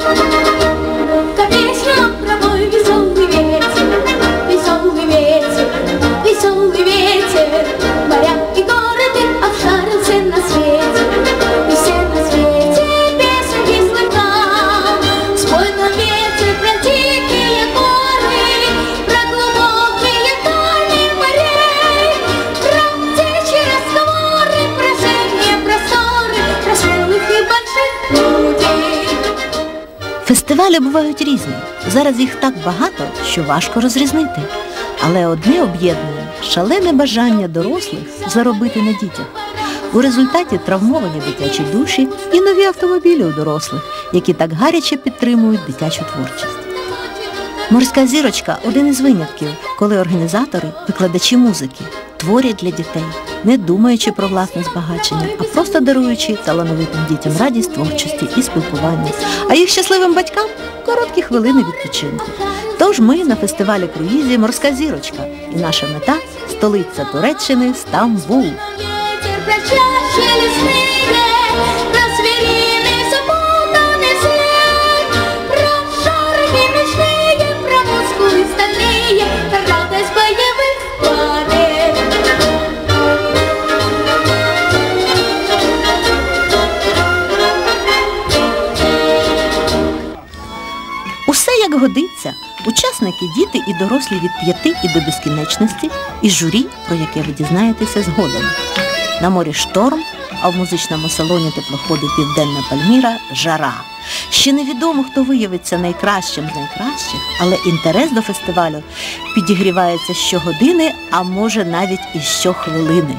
Конечно, про мой веселый ветер, веселый ветер, моря и города обшарился на свете, и все на свете песенки слыхал. Спой нам ветер про дикие горы, про глубокие дальние морей, про птичьи разговоры, про зимние просторы, про смелых и больших людей. Фестивалі бувають різні. Зараз їх так багато, що важко розрізнити. Але одне об'єднує – шалене бажання дорослих заробити на дітях. У результаті травмовані дитячі душі і нові автомобілі у дорослих, які так гаряче підтримують дитячу творчість. «Морська зірочка» – один із винятків, коли організатори, викладачі музики, творять для дітей, не думаючи про власне збагачення, а просто даруючи талановитим дітям радість творчості і спілкування, а їх щасливим батькам – короткі хвилини відпочинку. Тож ми на фестивалі круїзі «Морська зірочка» і наша мета – столиця Туреччини Стамбул. Усе як годиться. Учасники – діти і дорослі від 5 і до безкінечності, і журі, про яке ви дізнаєтеся згодом. На морі шторм, а в музичному салоні теплоходу «Південна Пальміра» жара. Ще невідомо, хто виявиться найкращим з найкращих, але інтерес до фестивалю підігрівається щогодини, а може навіть і щохвилини.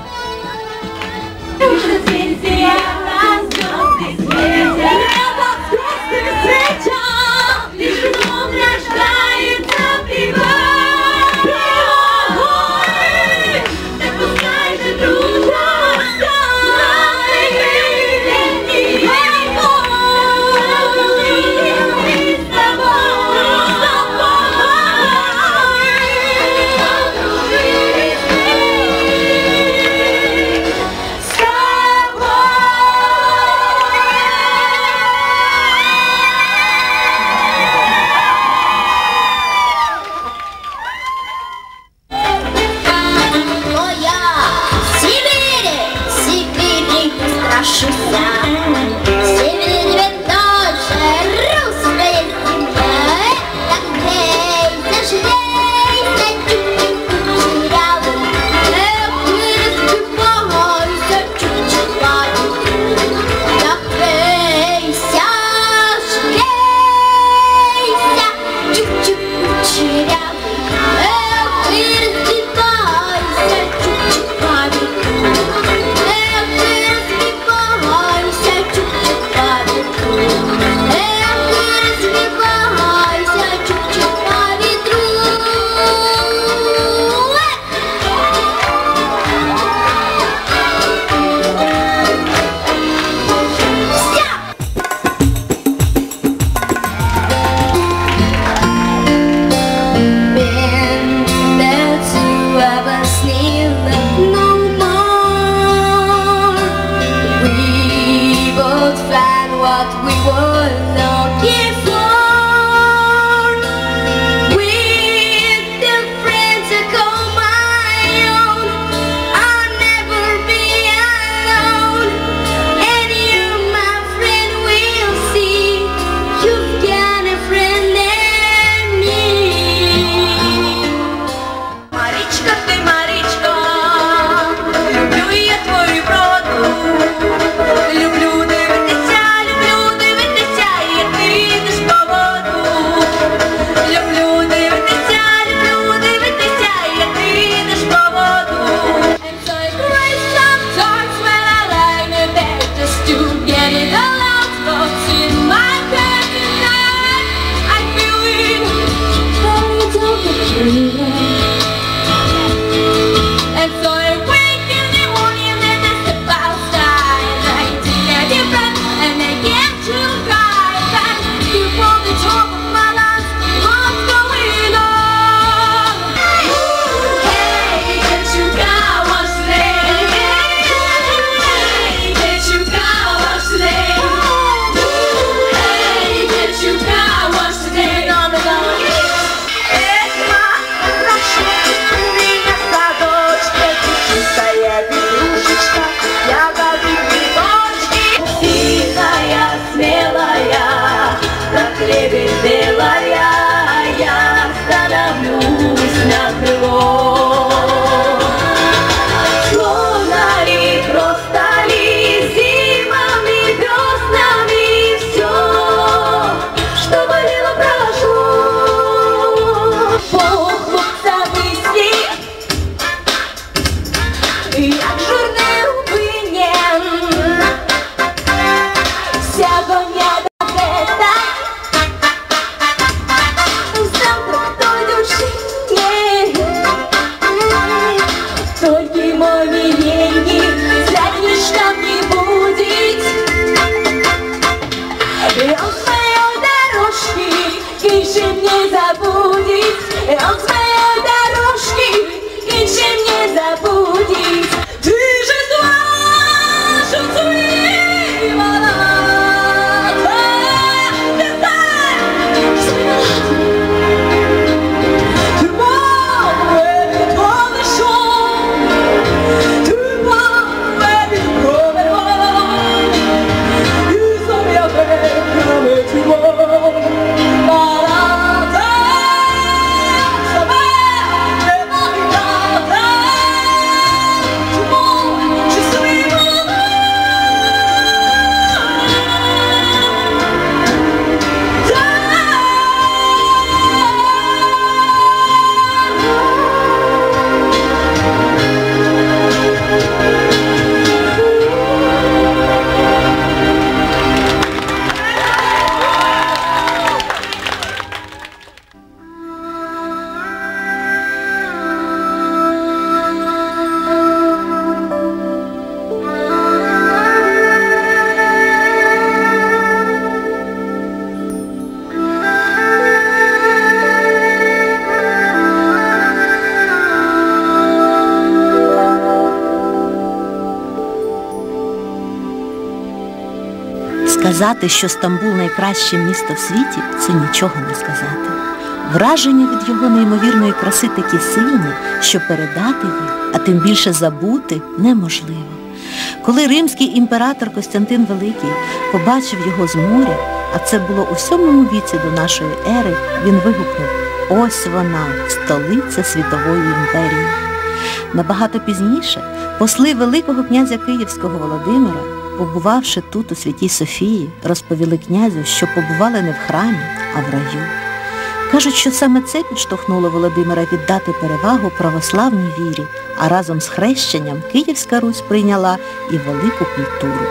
Сказати, що Стамбул найкраще місто в світі, це нічого не сказати. Враження від його неймовірної краси такі сильні, що передати їх, а тим більше забути, неможливо. Коли римський імператор Костянтин Великий побачив його з моря, а це було у 7 віці до нашої ери, він вигукнув: «Ось вона, столиця світової імперії». Набагато пізніше посли Великого князя Київського Володимира, побувавши тут у Святій Софії, розповіли князю, що побували не в храмі, а в раю. Кажуть, що саме це підштовхнуло Володимира віддати перевагу православній вірі, а разом з хрещенням Київська Русь прийняла і велику культуру.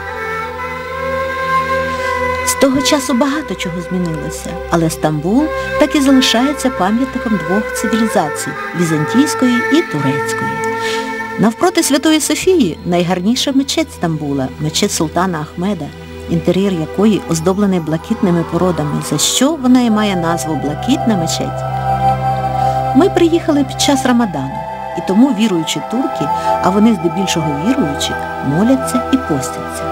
З того часу багато чого змінилося, але Стамбул так і залишається пам'ятником двох цивілізацій – візантійської і турецької. Навпроти Святої Софії найгарніша мечеть Стамбула – мечеть Султана Ахмеда, інтер'єр якої оздоблений блакитними породами, за що вона і має назву «Блакитна мечеть». Ми приїхали під час Рамадану, і тому віруючі турки, а вони здебільшого віруючі, моляться і постяться.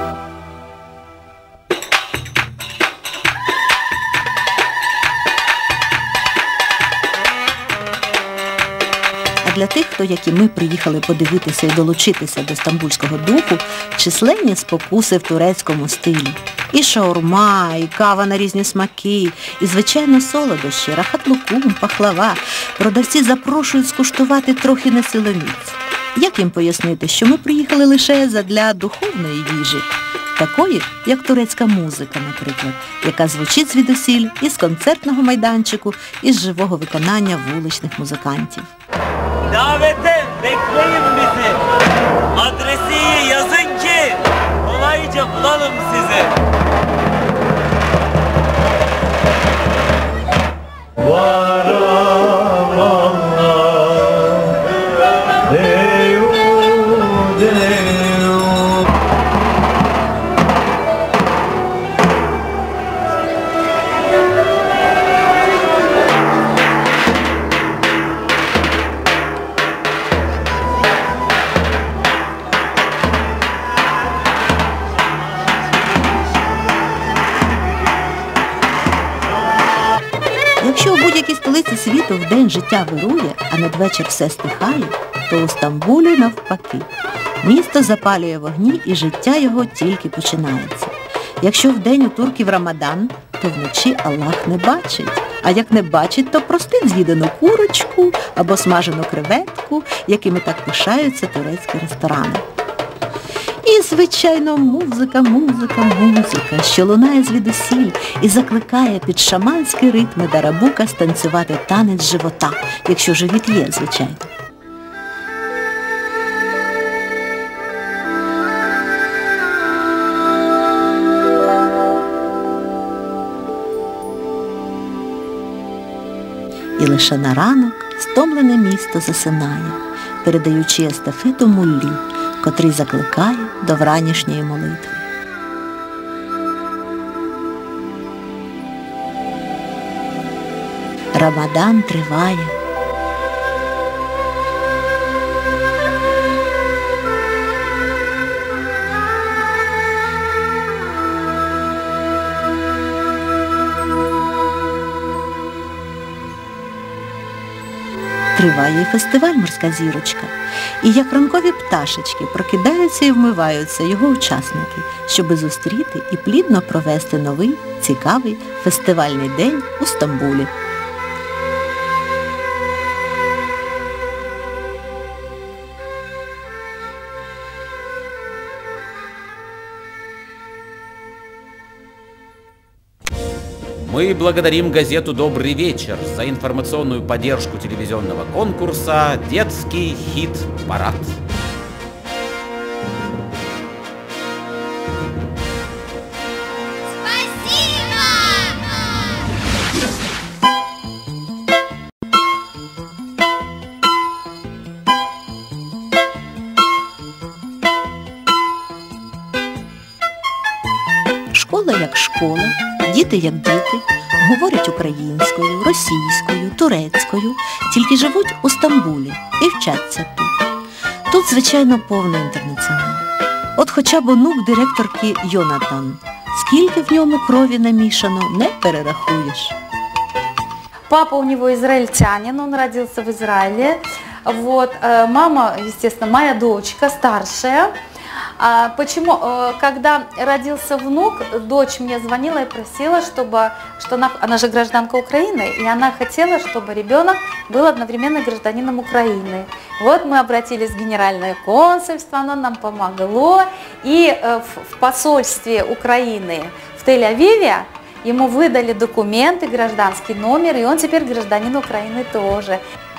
Для тих, хто, як і ми, приїхали подивитися і долучитися до стамбульського духу, численні спокуси в турецькому стилі. І шаурма, і кава на різні смаки, і, звичайно, солодощі, рахат-лукум, пахлава. Продавці запрошують скуштувати трохи несиломіць. Як їм пояснити, що ми приїхали лише задля духовної їжі? Такої, як турецька музика, наприклад, яка звучить звідусіль із концертного майданчику, із живого виконання вуличних музикантів. Davete bekleyin bizi. Adresi yazın ki kolayca bulalım sizi. Якщо у будь-якій столиці світу вдень життя вирує, а надвечір все стихає, то у Стамбулі навпаки. Місто запалює вогні і життя його тільки починається. Якщо вдень у турків Рамадан, то вночі Аллах не бачить. А як не бачить, то простить з'їдену курочку або смажену креветку, якими так пишаються турецькі ресторани. І, звичайно, музика, що лунає звідусіль і закликає під шаманські ритми дарабука станцювати танець живота, якщо живіт є, звичайно. І лише на ранок стомлене місто засинає, передаючи естафету муллі, котрий закликає до вранішньої молитви. Рамадан триває. Триває і фестиваль «Морська зірочка». І як ранкові пташечки прокидаються і вмиваються його учасники, щоби зустріти і плідно провести новий, цікавий фестивальний день у Стамбулі. Мы благодарим газету «Добрый вечер» за информационную поддержку телевизионного конкурса «Детский хит-парад». Школа як школа, діти як діти, говорять українською, російською, турецькою, тільки живуть у Стамбулі і вчаться тут. Тут, звичайно, повний інтернаціонал. От хоча б онук директорки Йонатан. З скільки в ньому крові намішано, не перерахуєш. Папа у него израильтянин, он родился в Израиле. Вот. Мама, естественно, моя дочка, старшая. Почему? Когда родился внук, дочь мне звонила и просила, чтобы, что она же гражданка Украины, и она хотела, чтобы ребенок был одновременно гражданином Украины. Вот мы обратились в Генеральное консульство, оно нам помогло, и в посольстве Украины в Тель-Авиве ему выдали документы, гражданский номер, и он теперь гражданин Украины тоже.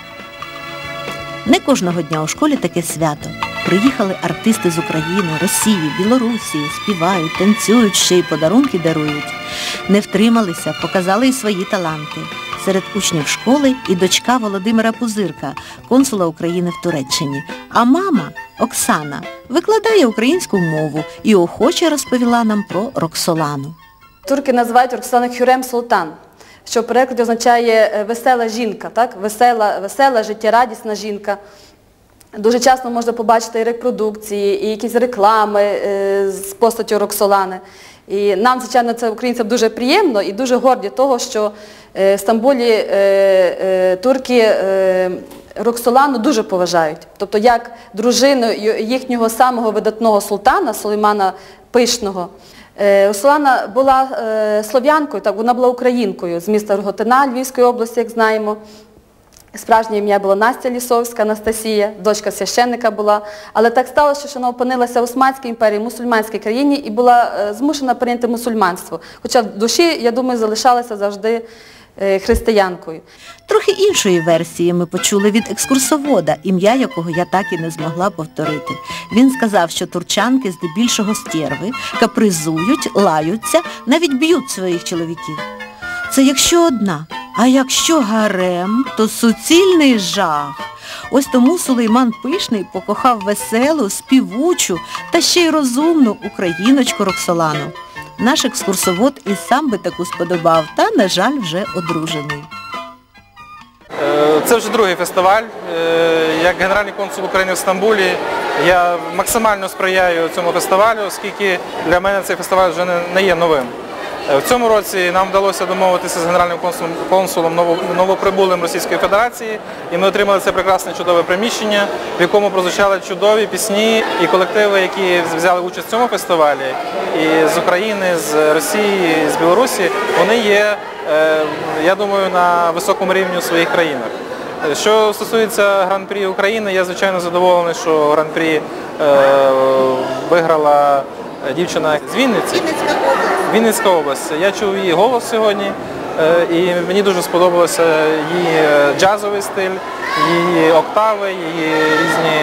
Не кожного дня у школі таке свято. Приїхали артисти з України, Росії, Білорусі, співають, танцюють, ще й подарунки дарують. Не втрималися, показали й свої таланти. Серед учнів школи і дочка Володимира Пузирка, консула України в Туреччині. А мама, Оксана, викладає українську мову і охоче розповіла нам про Роксолану. Турки називають Роксолану Хюрем Султан, що в перекладі означає весела жінка, так? Весела, життєрадісна жінка. Дуже часто можна побачити і репродукції, і якісь реклами з постаттю Роксолани. І нам, звичайно, це українцям дуже приємно і дуже горді того, що в Стамбулі турки Роксолану дуже поважають. Тобто як дружину їхнього самого видатного султана, Сулеймана Пишного. Роксолана була слов'янкою, так, вона була українкою з міста Роготина Львівської області, як знаємо. Справжнє ім'я було Настя Лісовська, Анастасія, дочка священника була. Але так сталося, що вона опинилася в Османській імперії, в мусульманській країні і була змушена прийняти мусульманство. Хоча в душі, я думаю, залишалася завжди християнкою. Трохи іншої версії ми почули від екскурсовода, ім'я якого я так і не змогла повторити. Він сказав, що турчанки здебільшого стерви, капризують, лаються, навіть б'ють своїх чоловіків. Це якщо одна, а якщо гарем, то суцільний жах. Ось тому Сулейман Пишний покохав веселу, співучу та ще й розумну україночку Роксолану. Наш екскурсовод і сам би таку сподобав, та, на жаль, вже одружений. Це вже другий фестиваль. Як генеральний консул України в Стамбулі я максимально сприяю цьому фестивалю, оскільки для мене цей фестиваль вже не є новим. В цьому році нам вдалося домовитися з генеральним консулом новоприбулим Російської Федерації, і ми отримали це прекрасне чудове приміщення, в якому прозвучали чудові пісні і колективи, які взяли участь в цьому фестивалі, і з України, з Росії, з Білорусі, вони є, я думаю, на високому рівні у своїх країнах. Що стосується Гран-прі України, я, звичайно, задоволений, що Гран-прі виграла дівчина з Вінниці. Вінницька область. Я чув її голос сьогодні, і мені дуже сподобався її джазовий стиль, її октави, її різні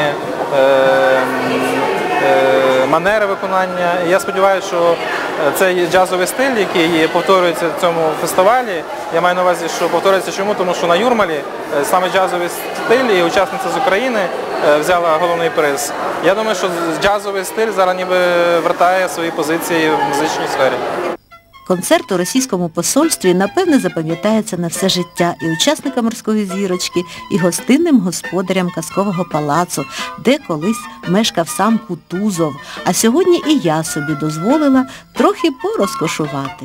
манери виконання. І я сподіваюся, що цей джазовий стиль, який повторюється в цьому фестивалі, я маю на увазі, що повторюється чому? Тому що на Юрмалі саме джазовий стиль і учасниця з України взяла головний приз. Я думаю, що джазовий стиль зараз ніби вертає свої позиції в музичній сфері. Концерт у російському посольстві, напевне, запам'ятається на все життя і учасникам «Морської зірочки», і гостинним господарям казкового палацу, де колись мешкав сам Кутузов, а сьогодні і я собі дозволила трохи порозкошувати.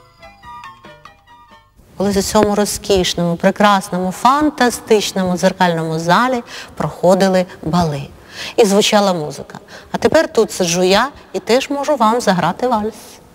Коли у цьому розкішному, прекрасному, фантастичному дзеркальному залі проходили бали. І звучала музика. А тепер тут сиджу я і теж можу вам заграти вальс.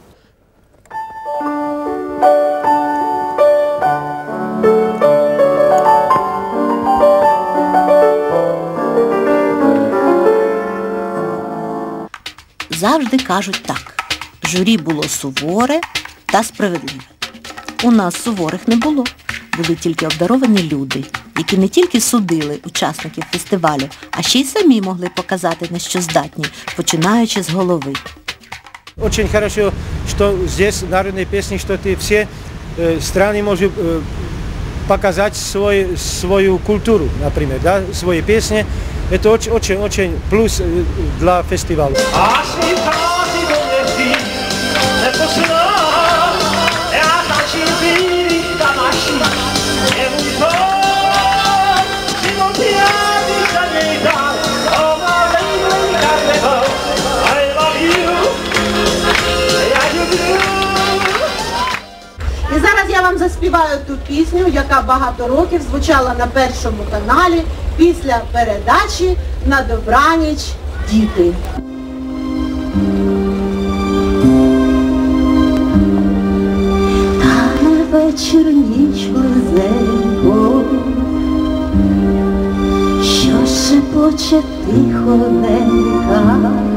Завжди кажуть так. Журі було суворе та справедливе. У нас суворих не було. Були тільки обдаровані люди, які не тільки судили учасників фестивалю, а ще й самі могли показати, на що здатні, починаючи з голови. Очень хорошо, что здесь народные песни, что ты все страны можешь показать свою культуру, например, да, свои песни. Это очень плюс для фестиваля. I love you. І зараз я вам заспіваю ту пісню, яка багато років звучала на Першому каналі після передачі «На добраніч, діти». Тане вечір ніч близенько, що шепоче тихоненька,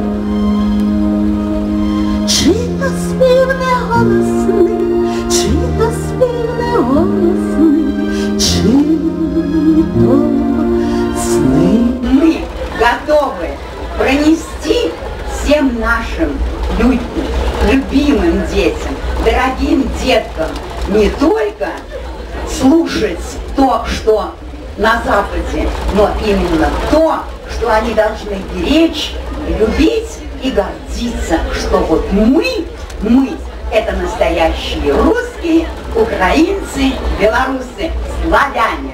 чи то спів неголосний, чи то спів неголосний, чи то сни. Мы готовы пронести всем нашим людям, любимым детям, дорогим деткам не только слушать то, что на Западе, но именно то, что они должны беречь, любить и гордиться, что вот мы это настоящие русские, украинцы, белорусы, славяне.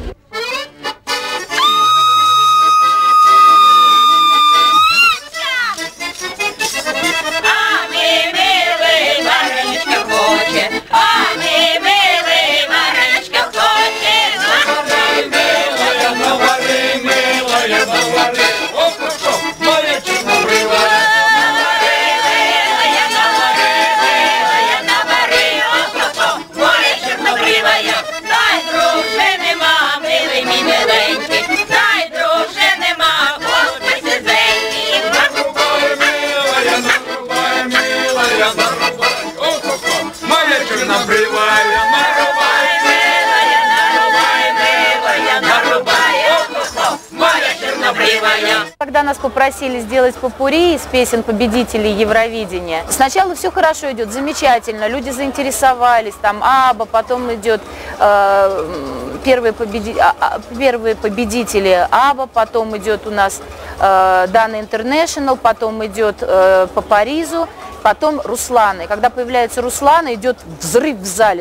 Когда нас попросили сделать попурри из песен победителей Евровидения, сначала все хорошо идет, замечательно, люди заинтересовались, там Абба, потом идет первые победители Абба, потом идет у нас Дана Интернешнл, потом идет по Паризу, потом Руслана. И когда появляется Руслана, идет взрыв в зале.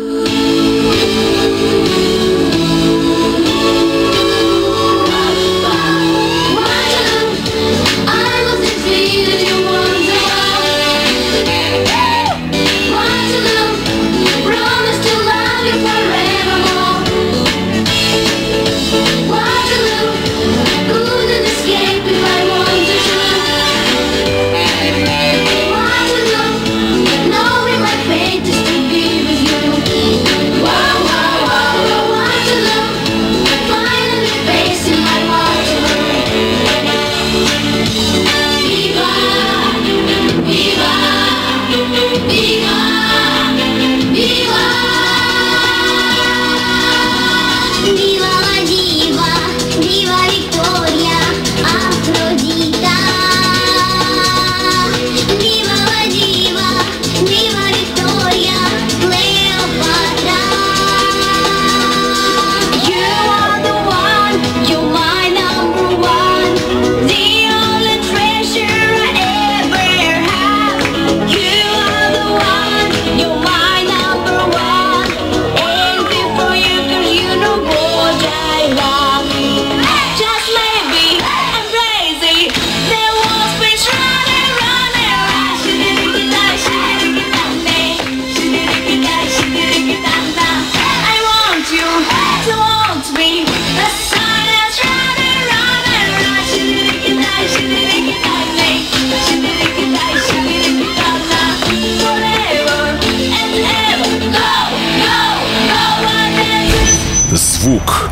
Звук,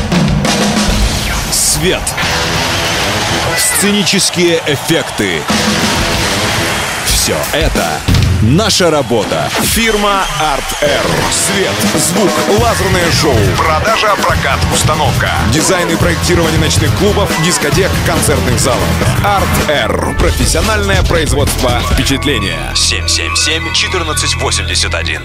свет, сценические эффекты. Все это наша работа. Фирма Арт-Р. Свет, звук, лазерное шоу, продажа, прокат, установка, дизайн и проектирование ночных клубов, дискотек, концертных залов. Арт-Р. Профессиональное производство впечатления. 777-1481.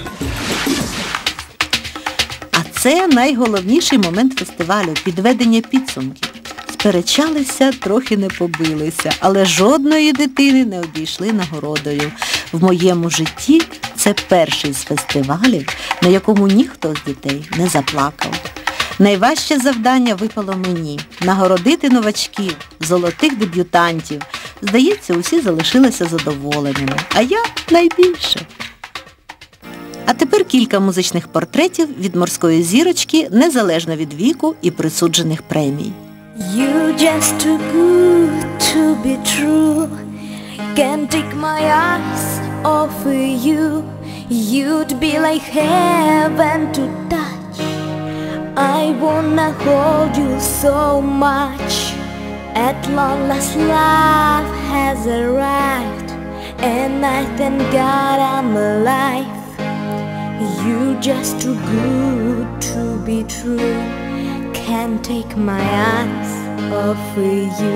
Це найголовніший момент фестивалю – підведення підсумків. Сперечалися, трохи не побилися, але жодної дитини не обійшли нагородою. В моєму житті це перший з фестивалів, на якому ніхто з дітей не заплакав. Найважче завдання випало мені – нагородити новачків, золотих дебютантів. Здається, усі залишилися задоволеними, а я найбільше. А тепер кілька музичних портретів від морської зірочки, незалежно від віку і присуджених премій. You just too good to be true. Can't take my eyes off of you. You'd be like heaven to touch. I wanna hold you so much. At long last love has arrived, and I thank God I'm alive. You just too good to be true. Can't take my eyes off of you.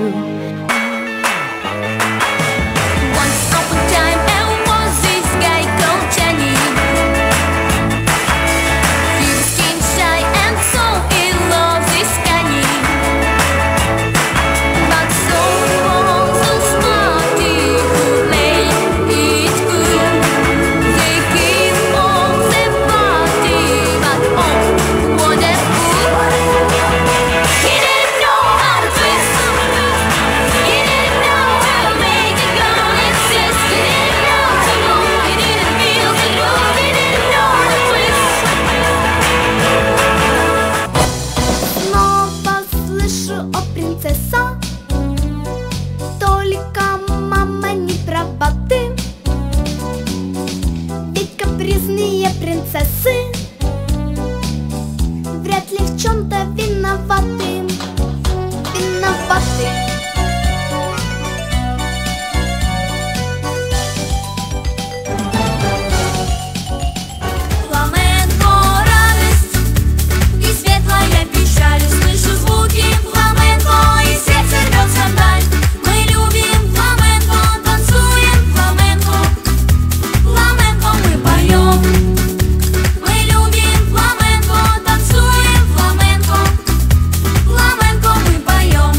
Once upon a time there was this guy called Johnny. He was skin shy and so he loves his candy. But so was so smarty who made it good. They keep on the party, but oh, what a fool. He didn't know how to twist. He didn't know how to make a girl insist. He didn't know to move. He didn't feel the love. He didn't know how to twist. Снова слышу, о принцесса, только мама не права ты. Ведь капризные принцессы вряд ли в чем-то виноваты. Виноваты. Фламенко радость и светлая печаль. Слышу звуки фламенко и сердце рвется вдаль. Мы любим фламенко, танцуем фламенко. Фламенко мы поем. Мы любим фламенко, танцуем фламенко. Фламенко мы поем.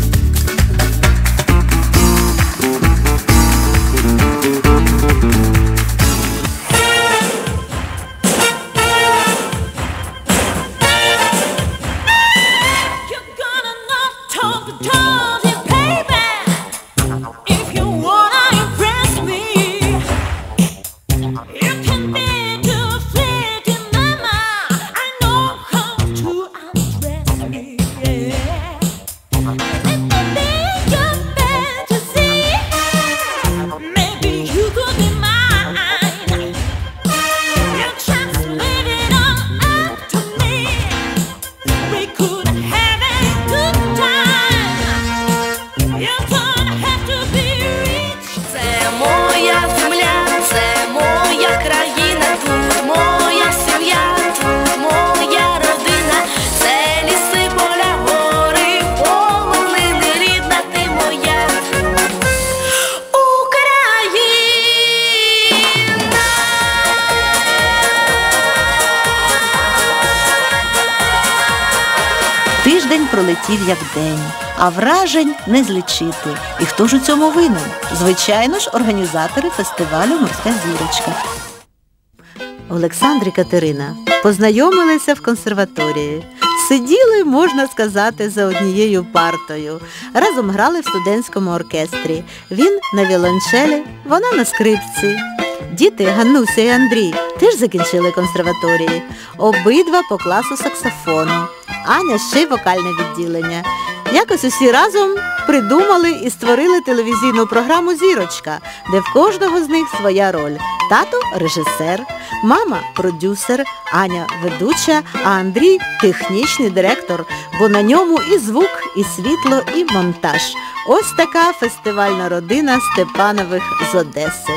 You're gonna not talk to you, baby. If you wanna impress me, you can be too flirty, mama. I know how to undress me, yeah. Let me be your fantasy. Maybe you could be mine. You just leave it all up to me. We could have a good time. You don't have to be rich. Це моя земля, це моя країна, тут моя сім'я, тут моя родина. Це ліси, поля, гори, полонини, рідна ти моя Україна. Тиждень пролетів як день, а вражень не злічити. І хто ж у цьому винен? Звичайно ж, організатори фестивалю «Морська зірочка». Олександр і Катерина познайомилися в консерваторії. Сиділи, можна сказати, за однією партою. Разом грали в студентському оркестрі. Він на віолончелі, вона на скрипці. Діти Ганнуся і Андрій теж закінчили консерваторії. Обидва по класу саксофону. Аня ще й вокальне відділення. Якось усі разом придумали і створили телевізійну програму «Зірочка», де в кожного з них своя роль. Тато – режисер, мама – продюсер, Аня – ведуча, а Андрій – технічний директор, бо на ньому і звук, і світло, і монтаж. Ось така фестивальна родина Степанових з Одеси.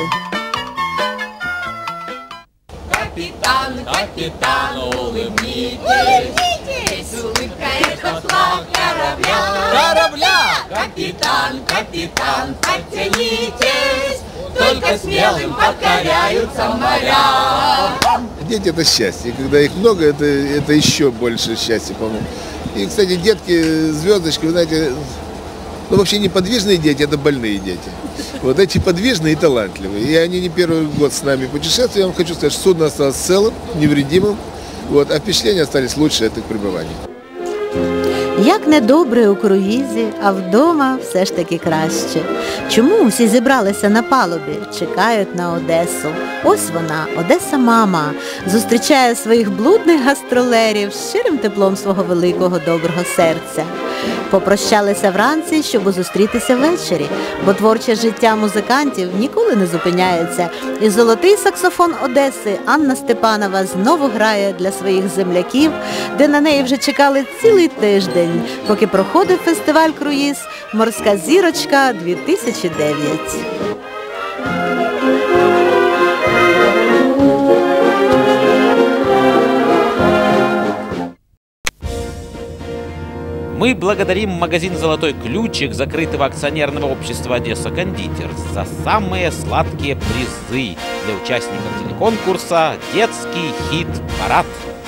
Капитан, капитан, улыбнитесь, улыбка это флаг корабля. Корабля! Капитан, капитан, подтянитесь, только смелым покоряются моря. Дети – это счастье. И когда их много, это еще больше счастья, по-моему. И, кстати, детки, звездочки, вы знаете, ну, вообще неподвижные дети – это больные дети. Вот эти подвижные и талантливые. И они не первый год с нами путешествуют. Я вам хочу сказать, что судно осталось целым, невредимым. Вот, а впечатления остались лучше от их пребывания. Як недобре у круїзі, а вдома все ж таки краще. Чому всі зібралися на палубі, чекають на Одесу? Ось вона, Одеса-мама, зустрічає своїх блудних гастролерів з щирим теплом свого великого доброго серця. Попрощалися вранці, щоб зустрітися ввечері, бо творче життя музикантів ніколи не зупиняється. І золотий саксофон Одеси Анна Степанова знову грає для своїх земляків, де на неї вже чекали цілий тиждень, поки проходив фестиваль «Круїз. Морська зірочка-2009». Мы благодарим магазин «Золотой ключик» закрытого акционерного общества «Одесса Кондитер» за самые сладкие призы для участников телеконкурса «Детский хит-парад».